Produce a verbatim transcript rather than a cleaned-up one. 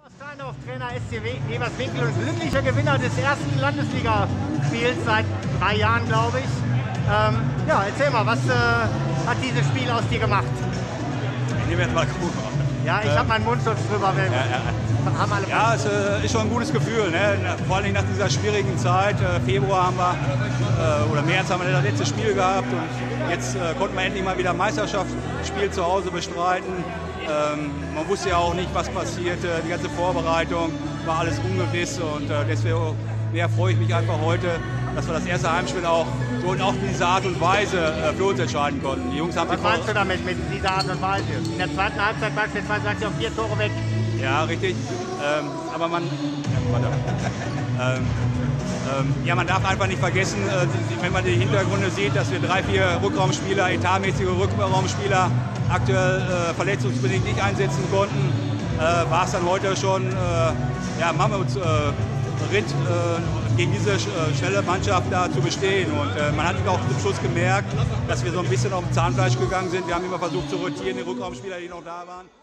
Trainer S C Eberswinkel und glücklicher Gewinner des ersten Landesligaspiels seit drei Jahren, glaube ich. Ähm, ja, erzähl mal, was äh, hat dieses Spiel aus dir gemacht? Ich nehme jetzt mal Kuchen. Ja, ich ähm, habe meinen Mundschutz drüber. Ja, ja. Haben alle ja, es äh, ist schon ein gutes Gefühl. Ne? Vor allem nach dieser schwierigen Zeit. Äh, Februar haben wir, äh, oder März haben wir das letzte Spiel gehabt. Und jetzt äh, konnten wir endlich mal wieder ein Meisterschaftsspiel zu Hause bestreiten. Ähm, man wusste ja auch nicht, was passierte. Die ganze Vorbereitung war alles ungewiss. Und äh, deswegen ja, freue ich mich einfach heute, dass wir das erste Heimspiel auch so und auch in dieser Art und Weise äh, für uns entscheiden konnten. Die Jungs haben Was meinst du damit, mit dieser Art und Weise? In der zweiten Halbzeit beispielsweise sagst du auf vier Tore weg. Ja, richtig. Ähm, aber man, ja, ähm, ähm, ja, man darf einfach nicht vergessen, äh, die, wenn man die Hintergründe sieht, dass wir drei, vier Rückraumspieler, etatmäßige Rückraumspieler aktuell äh, verletzungsbedingt nicht einsetzen konnten, äh, war es dann heute schon äh, ja, Mammuts äh, Ritt, äh, gegen diese äh, schnelle Mannschaft da zu bestehen. Und äh, man hat auch zum Schluss gemerkt, dass wir so ein bisschen auf dem Zahnfleisch gegangen sind. Wir haben immer versucht zu rotieren, die Rückraumspieler, die noch da waren.